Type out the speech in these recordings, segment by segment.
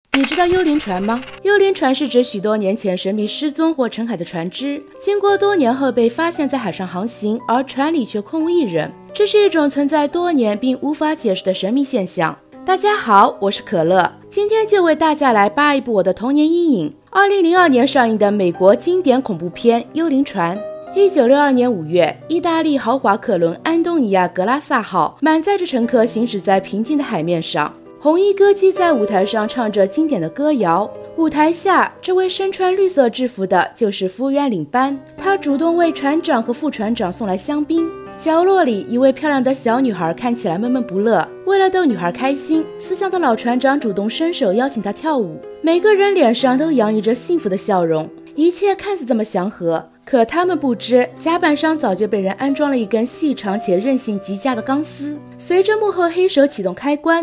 你知道幽灵船吗？幽灵船是指许多年前神秘失踪或沉海的船只，经过多年后被发现在海上航行，而船里却空无一人。这是一种存在多年并无法解释的神秘现象。大家好，我是可乐，今天就为大家来扒一部我的童年阴影。2002年上映的美国经典恐怖片《幽灵船》。1962年5月，意大利豪华客轮安东尼亚·格拉萨号满载着乘客行驶在平静的海面上。红衣歌姬在舞台上唱着经典的歌谣，舞台下这位身穿绿色制服的就是服务员领班，他主动为船长和副船长送来香槟。角落里一位漂亮的小女孩看起来闷闷不乐，为了逗女孩开心，慈祥的老船长主动伸手邀请她跳舞。每个人脸上都洋溢着幸福的笑容，一切看似这么祥和，可他们不知甲板上早就被人安装了一根细长且韧性极佳的钢丝。随着幕后黑手启动开关，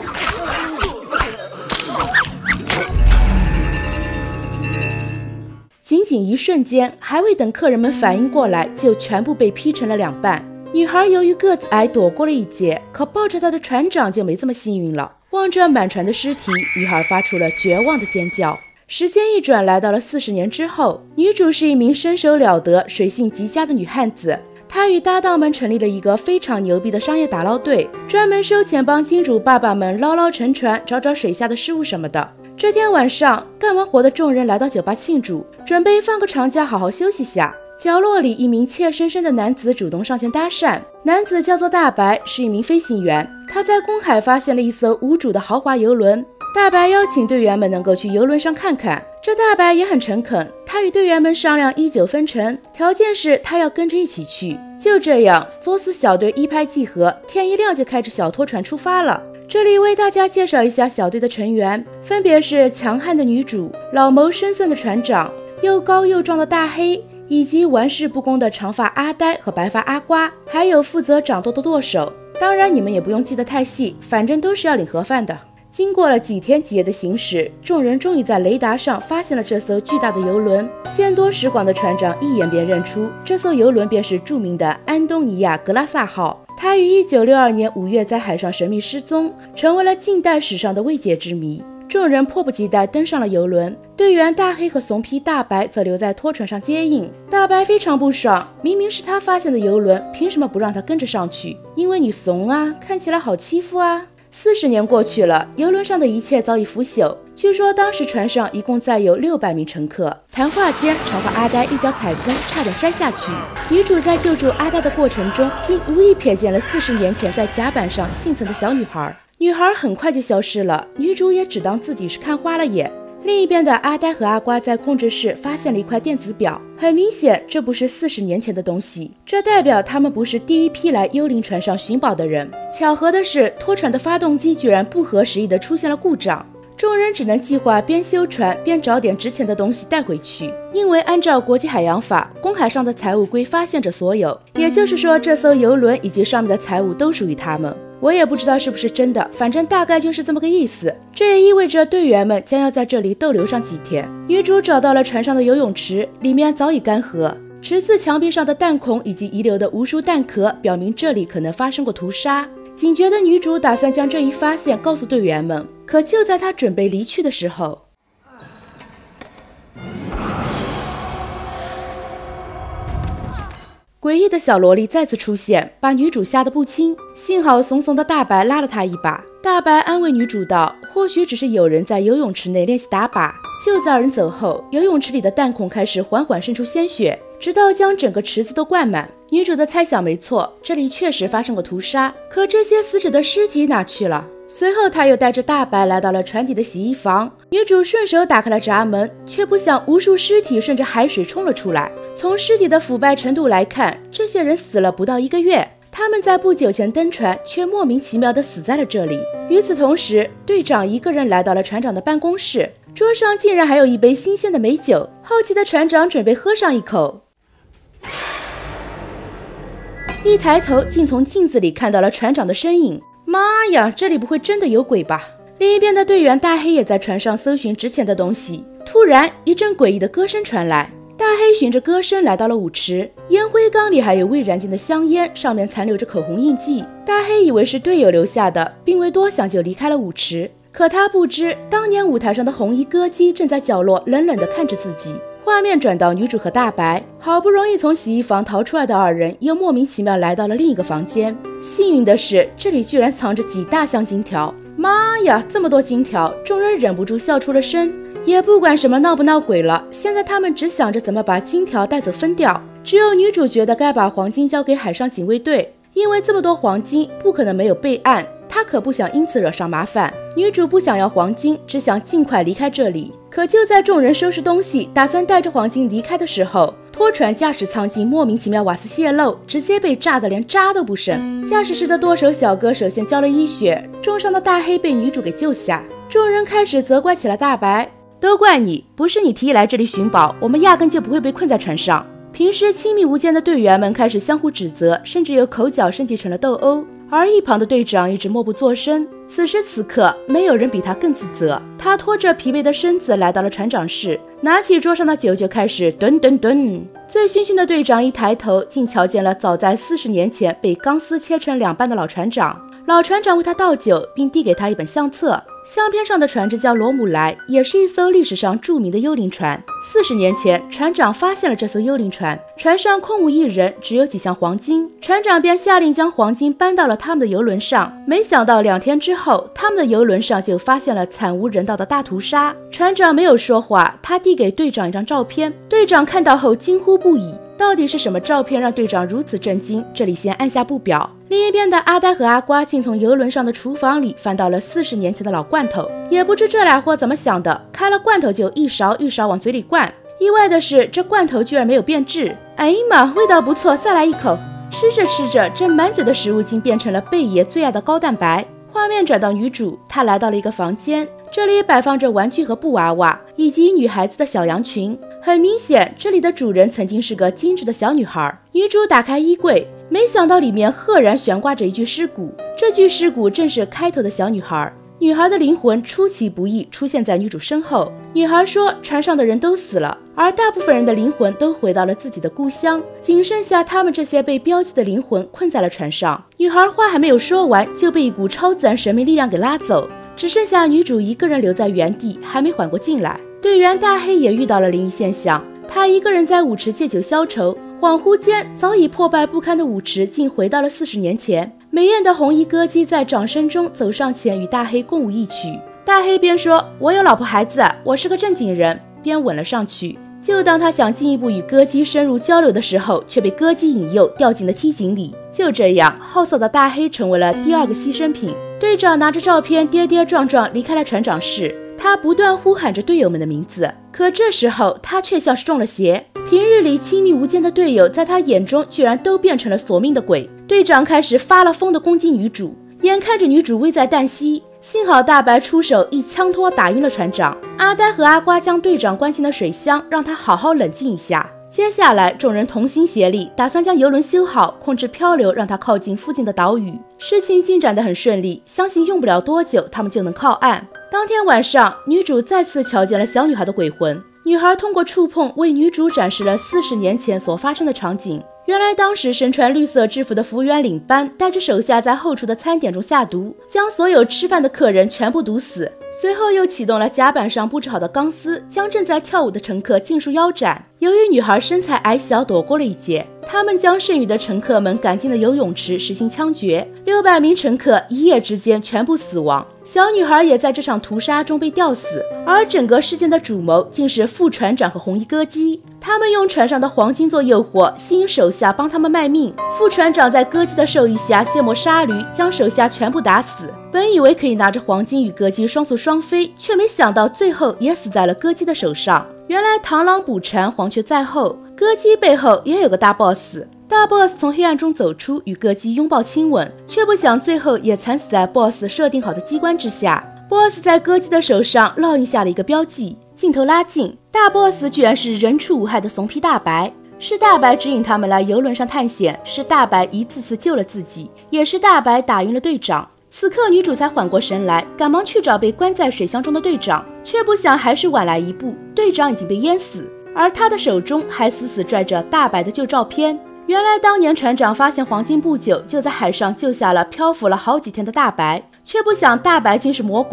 仅仅一瞬间，还未等客人们反应过来，就全部被劈成了两半。女孩由于个子矮躲过了一劫，可抱着她的船长就没这么幸运了。望着满船的尸体，女孩发出了绝望的尖叫。时间一转，来到了40年之后，女主是一名身手了得、水性极佳的女汉子。她与搭档们成立了一个非常牛逼的商业打捞队，专门收钱帮金主爸爸们捞捞沉船、找找水下的失物什么的。这天晚上，干完活的众人来到酒吧庆祝，准备放个长假好好休息下。角落里，一名怯生生的男子主动上前搭讪。男子叫做大白，是一名飞行员，他在公海发现了一艘无主的豪华游轮。大白邀请队员们能够去游轮上看看，这大白也很诚恳，他与队员们商量1/9分成，条件是他要跟着一起去。就这样，作死小队一拍即合，天一亮就开着小拖船出发了。这里为大家介绍一下小队的成员，分别是强悍的女主、老谋深算的船长、又高又壮的大黑，以及玩世不恭的长发阿呆和白发阿瓜，还有负责掌舵的舵手。当然你们也不用记得太细，反正都是要领盒饭的。经过了几天几夜的行驶，众人终于在雷达上发现了这艘巨大的游轮。见多识广的船长一眼便认出这艘游轮便是著名的安东尼亚·格拉萨号。他于1962年5月在海上神秘失踪，成为了近代史上的未解之谜。众人迫不及待登上了游轮，队员大黑和怂皮大白则留在拖船上接应。大白非常不爽，明明是他发现的游轮，凭什么不让他跟着上去？因为你怂啊，看起来好欺负啊。40年过去了，游轮上的一切早已腐朽。据说当时船上一共载有600名乘客。谈话间，长发阿呆一脚踩空，差点摔下去。女主在救助阿呆的过程中，竟无意瞥见了40年前在甲板上幸存的小女孩。女孩很快就消失了，女主也只当自己是看花了眼。另一边的阿呆和阿瓜在控制室发现了一块电子表，很明显这不是40年前的东西，这代表他们不是第一批来幽灵船上寻宝的人。巧合的是，拖船的发动机居然不合时宜地出现了故障，众人只能计划边修船边找点值钱的东西带回去，因为按照国际海洋法，公海上的财物归发现者所有，也就是说这艘游轮以及上面的财物都属于他们。我也不知道是不是真的，反正大概就是这么个意思。这也意味着队员们将要在这里逗留上几天。女主找到了船上的游泳池，里面早已干涸，池子墙壁上的弹孔以及遗留的无数弹壳表明这里可能发生过屠杀。警觉的女主打算将这一发现告诉队员们，可就在她准备离去的时候，诡异的小萝莉再次出现，把女主吓得不轻。幸好怂怂的大白拉了她一把。大白安慰女主道，或许只是有人在游泳池内练习打靶。就在二人走后，游泳池里的弹孔开始缓缓渗出鲜血，直到将整个池子都灌满。女主的猜想没错，这里确实发生过屠杀，可这些死者的尸体哪去了？随后他又带着大白来到了船底的洗衣房，女主顺手打开了闸门，却不想无数尸体顺着海水冲了出来。从尸体的腐败程度来看，这些人死了不到1个月，他们在不久前登船，却莫名其妙地死在了这里。与此同时，队长一个人来到了船长的办公室，桌上竟然还有一杯新鲜的美酒。好奇的船长准备喝上一口，一抬头竟从镜子里看到了船长的身影。妈呀，这里不会真的有鬼吧？另一边的队员大黑也在船上搜寻值钱的东西，突然一阵诡异的歌声传来。大黑循着歌声来到了舞池，烟灰缸里还有未燃尽的香烟，上面残留着口红印记。大黑以为是队友留下的，并未多想就离开了舞池。 可他不知，当年舞台上的红衣歌姬正在角落冷冷地看着自己。画面转到女主和大白，好不容易从洗衣房逃出来的二人，又莫名其妙来到了另一个房间。幸运的是，这里居然藏着几大箱金条。妈呀，这么多金条！众人忍不住笑出了声。也不管什么闹不闹鬼了，现在他们只想着怎么把金条带走分掉。只有女主觉得该把黄金交给海上警卫队，因为这么多黄金不可能没有备案，她可不想因此惹上麻烦。女主不想要黄金，只想尽快离开这里。可就在众人收拾东西，打算带着黄金离开的时候，拖船驾驶舱竟莫名其妙瓦斯泄漏，直接被炸得连渣都不剩。驾驶室的舵手小哥首先叫了医血，重伤的大黑被女主给救下。众人开始责怪起了大白，都怪你，不是你提议来这里寻宝，我们压根就不会被困在船上。平时亲密无间的队员们开始相互指责，甚至有口角升级成了斗殴。而一旁的队长一直默不作声。此时此刻，没有人比他更自责。他拖着疲惫的身子来到了船长室，拿起桌上的酒就开始吨吨吨。醉醺醺的队长一抬头，竟瞧见了早在40年前被钢丝切成两半的老船长。老船长为他倒酒，并递给他一本相册。相片上的船只叫罗姆莱，也是一艘历史上著名的幽灵船。40年前，船长发现了这艘幽灵船，船上空无一人，只有几箱黄金。船长便下令将黄金搬到了他们的游轮上。没想到2天之后，他们的游轮上就发现了惨无人道的大屠杀。船长没有说话，他递给队长一张照片。队长看到后惊呼不已。到底是什么照片让队长如此震惊？这里先按下不表。另一边的阿呆和阿瓜竟从游轮上的厨房里翻到了40年前的老罐头，也不知这俩货怎么想的，开了罐头就一勺一勺往嘴里灌。意外的是，这罐头居然没有变质。哎呀妈，味道不错，再来一口。吃着吃着，这满嘴的食物竟变成了贝爷最爱的高蛋白。画面转到女主，她来到了一个房间，这里摆放着玩具和布娃娃，以及女孩子的小羊群。很明显，这里的主人曾经是个精致的小女孩。女主打开衣柜，没想到里面赫然悬挂着一具尸骨，这具尸骨正是开头的小女孩。女孩的灵魂出其不意出现在女主身后。女孩说，船上的人都死了，而大部分人的灵魂都回到了自己的故乡，仅剩下他们这些被标记的灵魂困在了船上。女孩话还没有说完，就被一股超自然神秘力量给拉走，只剩下女主一个人留在原地，还没缓过劲来。队员大黑也遇到了灵异现象，他一个人在舞池借酒消愁，恍惚间早已破败不堪的舞池竟回到了40年前。美艳的红衣歌姬在掌声中走上前与大黑共舞一曲。大黑边说，我有老婆孩子，我是个正经人，边吻了上去。就当他想进一步与歌姬深入交流的时候，却被歌姬引诱掉进了梯井里。就这样，好色的大黑成为了第2个牺牲品。队长拿着照片跌跌撞撞离开了船长室，他不断呼喊着队友们的名字，可这时候他却像是中了邪。平日里亲密无间的队友，在他眼中居然都变成了索命的鬼。队长开始发了疯的攻击女主，眼看着女主危在旦夕，幸好大白出手一枪托打晕了船长。阿呆和阿瓜将队长关进了水箱，让他好好冷静一下。接下来众人同心协力，打算将游轮修好，控制漂流，让它靠近附近的岛屿。事情进展得很顺利，相信用不了多久他们就能靠岸。当天晚上，女主再次瞧见了小女孩的鬼魂。女孩通过触碰为女主展示了40年前所发生的场景。原来当时身穿绿色制服的服务员领班带着手下在后厨的餐点中下毒，将所有吃饭的客人全部毒死，随后又启动了甲板上布置好的钢丝，将正在跳舞的乘客尽数腰斩。由于女孩身材矮小，躲过了一劫，他们将剩余的乘客们赶进了游泳池实行枪决，600名乘客一夜之间全部死亡。小女孩也在这场屠杀中被吊死，而整个事件的主谋竟是副船长和红衣歌姬。他们用船上的黄金做诱惑，吸引手下帮他们卖命。副船长在歌姬的授意下卸磨杀驴，将手下全部打死。本以为可以拿着黄金与歌姬双宿双飞，却没想到最后也死在了歌姬的手上。原来螳螂捕蝉，黄雀在后，歌姬背后也有个大 boss。大 boss 从黑暗中走出，与歌姬拥抱亲吻，却不想最后也惨死在 boss 设定好的机关之下。boss 在歌姬的手上烙印下了一个标记。镜头拉近，大 boss 居然是人畜无害的怂批大白。是大白指引他们来游轮上探险，是大白一次次救了自己，也是大白打晕了队长。此刻女主才缓过神来，赶忙去找被关在水箱中的队长，却不想还是晚来一步，队长已经被淹死，而他的手中还死死拽着大白的旧照片。原来当年船长发现黄金不久，就在海上救下了漂浮了好几天的大白，却不想大白竟是魔鬼。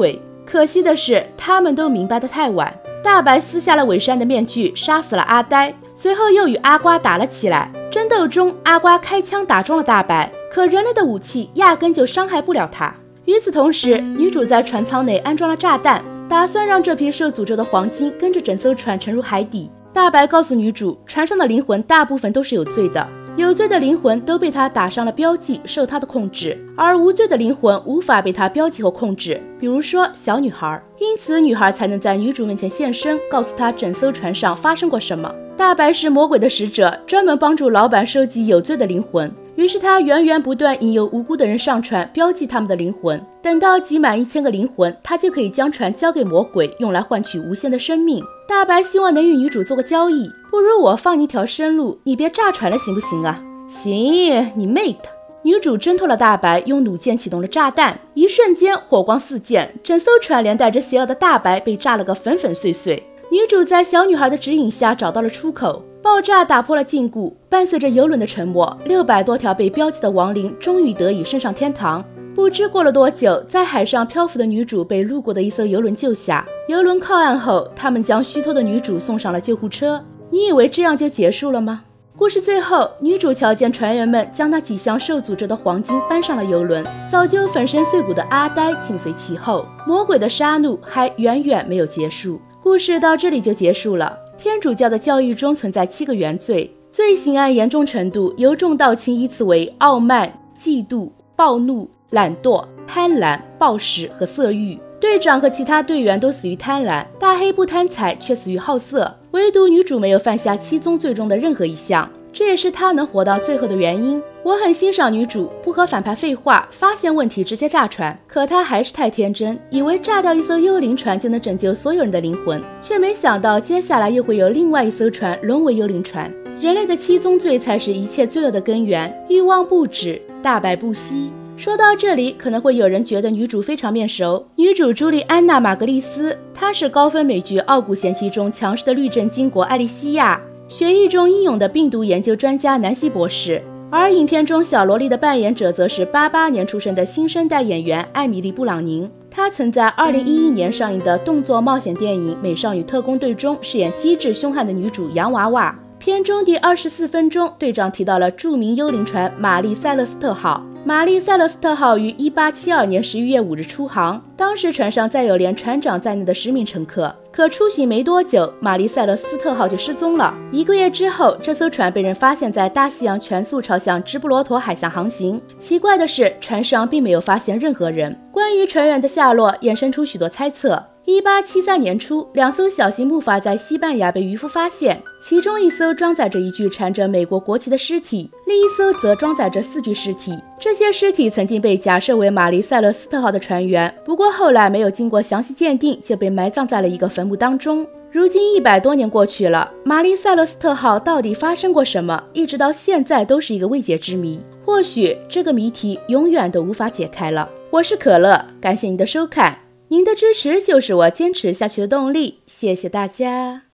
可惜的是，他们都明白得太晚。大白撕下了伪善的面具，杀死了阿呆，随后又与阿瓜打了起来。争斗中，阿瓜开枪打中了大白，可人类的武器压根就伤害不了他。与此同时，女主在船舱内安装了炸弹，打算让这批受诅咒的黄金跟着整艘船沉入海底。大白告诉女主，船上的灵魂大部分都是有罪的，有罪的灵魂都被他打上了标记，受他的控制，而无罪的灵魂无法被他标记和控制，比如说小女孩。因此女孩才能在女主面前现身，告诉她整艘船上发生过什么。大白是魔鬼的使者，专门帮助老板收集有罪的灵魂，于是他源源不断引诱无辜的人上船，标记他们的灵魂。等到集满1000个灵魂，他就可以将船交给魔鬼，用来换取无限的生命。大白希望能与女主做个交易，不如我放你一条生路，你别炸船了行不行啊？行，你妹的！女主挣脱了大白，用弩箭启动了炸弹，一瞬间火光四溅，整艘船连带着邪恶的大白被炸了个粉粉碎碎。女主在小女孩的指引下找到了出口，爆炸打破了禁锢，伴随着游轮的沉没，600多条被标记的亡灵终于得以升上天堂。不知过了多久，在海上漂浮的女主被路过的一艘游轮救下，游轮靠岸后，他们将虚脱的女主送上了救护车。你以为这样就结束了吗？故事最后，女主瞧见船员们将那几箱受诅咒的黄金搬上了游轮，早就粉身碎骨的阿呆紧随其后。魔鬼的杀戮还远远没有结束。故事到这里就结束了。天主教的教义中存在7个原罪，罪行按严重程度由重到轻依次为傲慢、嫉妒、暴怒、懒惰、贪婪、暴食和色欲。队长和其他队员都死于贪婪，大黑不贪财却死于好色，唯独女主没有犯下7宗罪中的任何一项，这也是她能活到最后的原因。我很欣赏女主不和反派废话，发现问题直接炸船，可她还是太天真，以为炸掉一艘幽灵船就能拯救所有人的灵魂，却没想到接下来又会有另外一艘船沦为幽灵船。人类的7宗罪才是一切罪恶的根源，欲望不止，大白不息。说到这里，可能会有人觉得女主非常面熟。女主朱莉安娜·马格丽斯，她是高分美剧《傲骨贤妻》中强势的律政经国艾莉西亚，血液中英勇的病毒研究专家南希博士。而影片中小萝莉的扮演者则是88年出生的新生代演员艾米丽·布朗宁。她曾在2011年上映的动作冒险电影《美少女特工队》中饰演机智凶悍的女主洋娃娃。片中第24分钟，队长提到了著名幽灵船玛丽塞勒斯特号。玛丽塞勒斯特号于1872年11月5日出航，当时船上载有连船长在内的10名乘客。可出行没多久，玛丽塞勒斯特号就失踪了。1个月之后，这艘船被人发现在大西洋全速朝向直布罗陀海峡航行。奇怪的是，船上并没有发现任何人。关于船员的下落，衍生出许多猜测。1873年初，2艘小型木筏在西班牙被渔夫发现，其中一艘装载着一具缠着美国国旗的尸体，另一艘则装载着4具尸体。这些尸体曾经被假设为玛丽塞勒斯特号的船员，不过后来没有经过详细鉴定，就被埋葬在了一个坟墓当中。如今100多年过去了，玛丽塞勒斯特号到底发生过什么，一直到现在都是一个未解之谜。或许这个谜题永远都无法解开了。我是可乐，感谢您的收看。您的支持就是我坚持下去的动力，谢谢大家。